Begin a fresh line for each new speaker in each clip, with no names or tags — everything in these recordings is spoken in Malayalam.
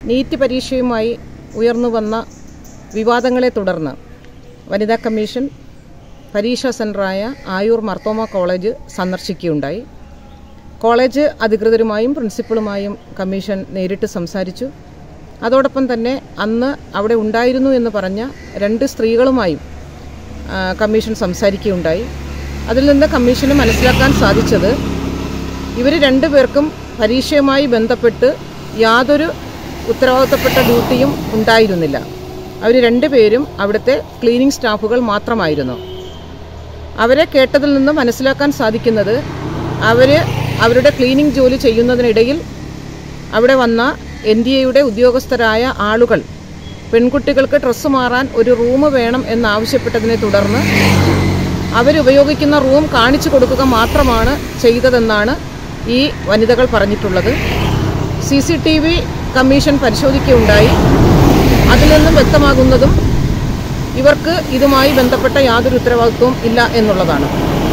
നീറ്റ് പരീക്ഷയുമായി ഉയർന്നു വന്ന വിവാദങ്ങളെ തുടർന്ന് വനിതാ കമ്മീഷൻ പരീക്ഷാ സെൻ്ററായ ആയൂർ മാർത്തോമ കോളേജ് സന്ദർശിക്കുകയുണ്ടായി. കോളേജ് അധികൃതരുമായും പ്രിൻസിപ്പളുമായും കമ്മീഷൻ നേരിട്ട് സംസാരിച്ചു. അതോടൊപ്പം തന്നെ അന്ന് അവിടെ ഉണ്ടായിരുന്നു എന്ന് പറഞ്ഞ 2 സ്ത്രീകളുമായും കമ്മീഷൻ സംസാരിക്കുകയുണ്ടായി. അതിൽ നിന്ന് കമ്മീഷന് മനസ്സിലാക്കാൻ സാധിച്ചത് ഇവർ 2 പേർക്കും പരീക്ഷയുമായി ബന്ധപ്പെട്ട് യാതൊരു ഉത്തരവാദിത്തപ്പെട്ട ഡ്യൂട്ടിയും ഉണ്ടായിരുന്നില്ല. അവർ 2 പേരും അവിടുത്തെ ക്ലീനിങ് സ്റ്റാഫുകൾ മാത്രമായിരുന്നു. അവരെ കേട്ടതിൽ നിന്ന് മനസ്സിലാക്കാൻ സാധിക്കുന്നത് അവരുടെ ക്ലീനിങ് ജോലി ചെയ്യുന്നതിനിടയിൽ അവിടെ വന്ന NDAയുടെ ഉദ്യോഗസ്ഥരായ ആളുകൾ പെൺകുട്ടികൾക്ക് ഡ്രസ്സ് മാറാൻ ഒരു റൂം വേണം എന്നാവശ്യപ്പെട്ടതിനെ തുടർന്ന് അവരുപയോഗിക്കുന്ന റൂം കാണിച്ചു കൊടുക്കുക മാത്രമാണ് ചെയ്തതെന്നാണ് ഈ വനിതകൾ പറഞ്ഞിട്ടുള്ളത്. CCTV കമ്മീഷൻ പരിശോധിക്കുകയുണ്ടായി. അതിൽ നിന്നും വ്യക്തമാകുന്നതും ഇവർക്ക് ഇതുമായി ബന്ധപ്പെട്ട യാതൊരു ഉത്തരവാദിത്വവും ഇല്ല എന്നുള്ളതാണ്.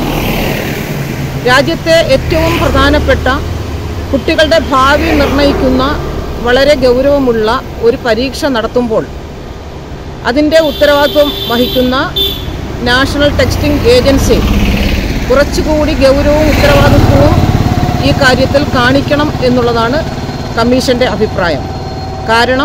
രാജ്യത്തെ ഏറ്റവും പ്രധാനപ്പെട്ട കുട്ടികളുടെ ഭാവി നിർണ്ണയിക്കുന്ന വളരെ ഗൗരവമുള്ള ഒരു പരീക്ഷ നടത്തുമ്പോൾ അതിൻ്റെ ഉത്തരവാദിത്വം വഹിക്കുന്ന നാഷണൽ ടെസ്റ്റിംഗ് ഏജൻസി കുറച്ചുകൂടി ഗൗരവവും ഉത്തരവാദിത്വവും ഈ കാര്യത്തിൽ കാണിക്കണം എന്നുള്ളതാണ് കമ്മീഷൻ്റെ അഭിപ്രായം. കാരണം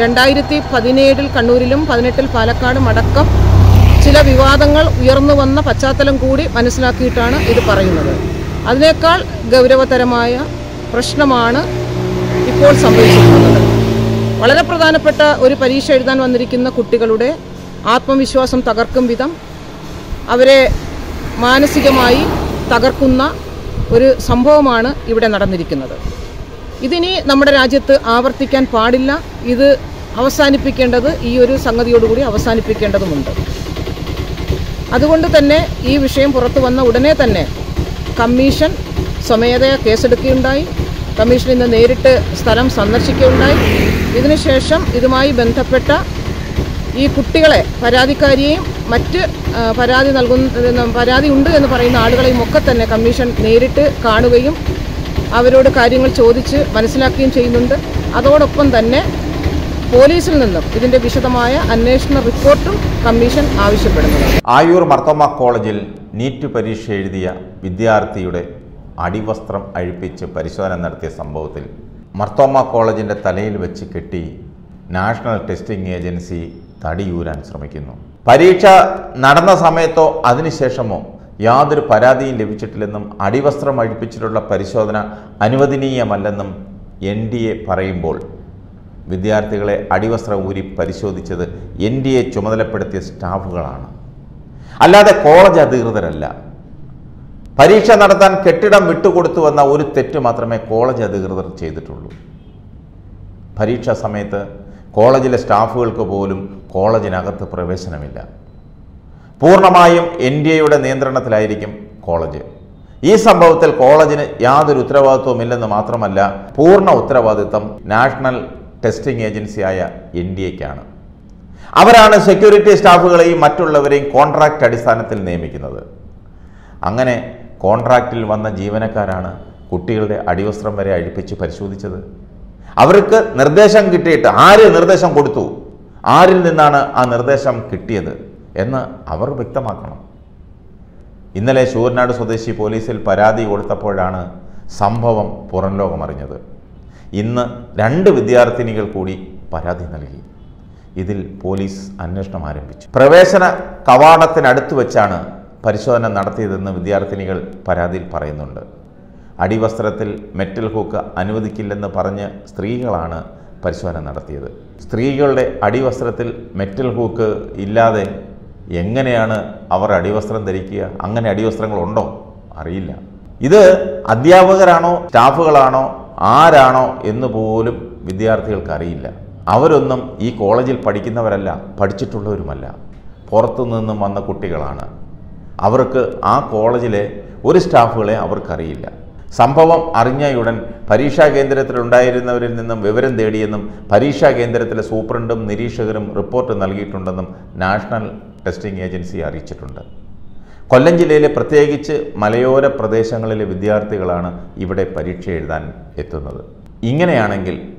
2017 കണ്ണൂരിലും 2018 പാലക്കാടും അടക്കം ചില വിവാദങ്ങൾ ഉയർന്നു വന്ന പശ്ചാത്തലം കൂടി മനസ്സിലാക്കിയിട്ടാണ് ഇത് പറയുന്നത്. അതിനേക്കാൾ ഗൗരവതരമായ പ്രശ്നമാണ് ഇപ്പോൾ സംഭവിച്ചിട്ടുള്ളത്. വളരെ പ്രധാനപ്പെട്ട ഒരു പരീക്ഷ എഴുതാൻ വന്നിരിക്കുന്ന കുട്ടികളുടെ ആത്മവിശ്വാസം തകർക്കും വിധം അവരെ മാനസികമായി തകർക്കുന്ന ഒരു സംഭവമാണ് ഇവിടെ നടന്നിരിക്കുന്നത്. ഇതിനി നമ്മുടെ രാജ്യത്ത് ആവർത്തിക്കാൻ പാടില്ല. ഇത് അവസാനിപ്പിക്കേണ്ടത് ഈ ഒരു സംഗതിയോടുകൂടി അവസാനിപ്പിക്കേണ്ടതുമുണ്ട്. അതുകൊണ്ട് തന്നെ ഈ വിഷയം പുറത്തു വന്ന ഉടനെ തന്നെ കമ്മീഷൻ സ്വമേധയാ കേസെടുക്കുകയുണ്ടായി. കമ്മീഷൻ ഇന്ന് നേരിട്ട് സ്ഥലം സന്ദർശിക്കുകയുണ്ടായി. ഇതിനുശേഷം ഇതുമായി ബന്ധപ്പെട്ട ഈ കുട്ടികളെ, പരാതിക്കാരിയെയും മറ്റ് പരാതി ഉണ്ട് എന്ന് പറയുന്ന ആളുകളെയും ഒക്കെ തന്നെ കമ്മീഷൻ നേരിട്ട് കാണുകയും അവരോട് കാര്യങ്ങൾ ചോദിച്ച് മനസ്സിലാക്കുകയും ചെയ്യുന്നുണ്ട്. അതോടൊപ്പം തന്നെ പോലീസിൽ നിന്നും ഇതിൻ്റെ വിശദമായ അന്വേഷണ റിപ്പോർട്ടും കമ്മീഷൻ ആവശ്യപ്പെടുന്നത്.
ആയൂർ മാർത്തോമ കോളേജിൽ നീറ്റ് പരീക്ഷ എഴുതിയ വിദ്യാർത്ഥിയുടെ അടിവസ്ത്രം അഴിപ്പിച്ച് പരിശോധന നടത്തിയ സംഭവത്തിൽ മാർത്തോമ കോളേജിൻ്റെ തലയിൽ വെച്ച് കെട്ടി നാഷണൽ ടെസ്റ്റിംഗ് ഏജൻസി തടിയൂരാൻ ശ്രമിക്കുന്നു. പരീക്ഷ നടന്ന സമയത്തോ അതിനുശേഷമോ യാതൊരു പരാതിയും ലഭിച്ചിട്ടില്ലെന്നും അടിവസ്ത്രം അഴിപ്പിച്ചിട്ടുള്ള പരിശോധന അനുവദനീയമല്ലെന്നും NDA പറയുമ്പോൾ വിദ്യാർത്ഥികളെ അടിവസ്ത്രം ഊരി പരിശോധിച്ചത് NDA ചുമതലപ്പെടുത്തിയ സ്റ്റാഫുകളാണ്, അല്ലാതെ കോളേജ് അധികൃതരല്ല. പരീക്ഷ നടത്താൻ കെട്ടിടം വിട്ടുകൊടുത്തുവെന്ന ഒരു തെറ്റ് മാത്രമേ കോളേജ് അധികൃതർ ചെയ്തിട്ടുള്ളൂ. പരീക്ഷാ സമയത്ത് കോളേജിലെ സ്റ്റാഫുകൾക്ക് പോലും കോളേജിനകത്ത് പ്രവേശനമില്ല. പൂർണ്ണമായും NDAയുടെ നിയന്ത്രണത്തിലായിരിക്കും കോളേജ്. ഈ സംഭവത്തിൽ കോളേജിന് യാതൊരു ഉത്തരവാദിത്വമില്ലെന്ന് മാത്രമല്ല, പൂർണ്ണ ഉത്തരവാദിത്വം നാഷണൽ ടെസ്റ്റിംഗ് ഏജൻസിയായ NDAയ്ക്കാണ്. അവരാണ് സെക്യൂരിറ്റി സ്റ്റാഫുകളെയും മറ്റുള്ളവരെയും കോൺട്രാക്റ്റ് അടിസ്ഥാനത്തിൽ നിയമിക്കുന്നത്. അങ്ങനെ കോൺട്രാക്റ്റിൽ വന്ന ജീവനക്കാരാണ് കുട്ടികളുടെ അടിവസ്ത്രം വരെ അഴിപ്പിച്ച് പരിശോധിച്ചത്. അവർക്ക് നിർദ്ദേശം കിട്ടിയിട്ട് ആര് നിർദ്ദേശം കൊടുത്തു, ആരിൽ നിന്നാണ് ആ നിർദ്ദേശം കിട്ടിയത് എന്ന് അവർ വ്യക്തമാക്കണം. ഇന്നലെ ശൂരനാട് സ്വദേശി പോലീസിൽ പരാതി കൊടുത്തപ്പോഴാണ് സംഭവം പുറം ലോകമറിഞ്ഞത്. ഇന്ന് 2 വിദ്യാർത്ഥിനികൾ കൂടി പരാതി നൽകി. ഇതിൽ പോലീസ് അന്വേഷണം ആരംഭിച്ചു. പ്രവേശന കവാടത്തിനടുത്ത് വെച്ചാണ് പരിശോധന നടത്തിയതെന്ന് വിദ്യാർത്ഥിനികൾ പരാതിയിൽ പറയുന്നുണ്ട്. അടിവസ്ത്രത്തിൽ മെറ്റൽ ഹൂക്ക് അനുവദിക്കില്ലെന്ന് പറഞ്ഞ് സ്ത്രീകളാണ് പരിശോധന നടത്തിയത്. സ്ത്രീകളുടെ അടിവസ്ത്രത്തിൽ മെറ്റൽ ഹൂക്ക് ഇല്ലാതെ എങ്ങനെയാണ് അവർ അടിവസ്ത്രം ധരിക്കുക? അങ്ങനെ അടിവസ്ത്രങ്ങളുണ്ടോ? അറിയില്ല. ഇത് അധ്യാപകരാണോ സ്റ്റാഫുകളാണോ ആരാണോ എന്ന് പോലും വിദ്യാർത്ഥികൾക്ക് അറിയില്ല. അവരൊന്നും ഈ കോളേജിൽ പഠിക്കുന്നവരല്ല, പഠിച്ചിട്ടുള്ളവരുമല്ല, പുറത്തുനിന്നും വന്ന കുട്ടികളാണ്. അവർക്ക് ആ കോളേജിലെ ഒരു സ്റ്റാഫുകളെ അവർക്കറിയില്ല. സംഭവം അറിഞ്ഞയുടൻ പരീക്ഷാ കേന്ദ്രത്തിലുണ്ടായിരുന്നവരിൽ നിന്നും വിവരം തേടിയെന്നും പരീക്ഷാ കേന്ദ്രത്തിലെ സൂപ്രണ്ടും നിരീക്ഷകരും റിപ്പോർട്ട് നൽകിയിട്ടുണ്ടെന്നും നാഷണൽ ടെസ്റ്റിംഗ് ഏജൻസി അറിയിച്ചിട്ടുണ്ട്. കൊല്ലം ജില്ലയിലെ പ്രത്യേകിച്ച് മലയോര പ്രദേശങ്ങളിലെ വിദ്യാർത്ഥികളാണ് ഇവിടെ പരീക്ഷ എഴുതാൻ എത്തുന്നത്. ഇങ്ങനെയാണെങ്കിൽ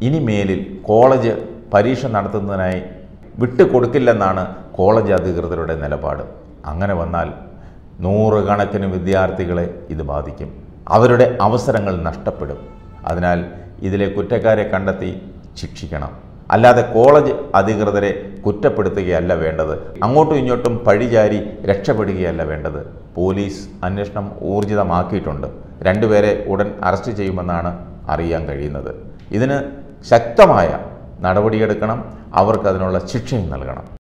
ഇനി മേലിൽ കോളേജ് പരീക്ഷ നടത്തുന്നതിനായി വിട്ടുകൊടുക്കില്ലെന്നാണ് കോളേജ് അധികൃതരുടെ നിലപാട്. അങ്ങനെ വന്നാൽ നൂറുകണക്കിന് വിദ്യാർത്ഥികളെ ഇത് ബാധിക്കും. അവരുടെ അവസരങ്ങൾ നഷ്ടപ്പെടും. അതിനാൽ ഇതിലെ കുറ്റക്കാരെ കണ്ടെത്തി ശിക്ഷിക്കണം. അല്ലാതെ കോളേജ് അധികൃതരെ കുറ്റപ്പെടുത്തുകയല്ല വേണ്ടത്. അങ്ങോട്ടും ഇങ്ങോട്ടും പഴിചാരി രക്ഷപ്പെടുകയല്ല വേണ്ടത്. പോലീസ് അന്വേഷണം ഊർജിതമാക്കിയിട്ടുണ്ട്. 2 പേരെ ഉടൻ അറസ്റ്റ് ചെയ്യുമെന്നാണ് അറിയാൻ കഴിയുന്നത്. ഇതിന് ശക്തമായ നടപടിയെടുക്കണം. അവർക്ക് അതിനുള്ള ശിക്ഷയും നൽകണം.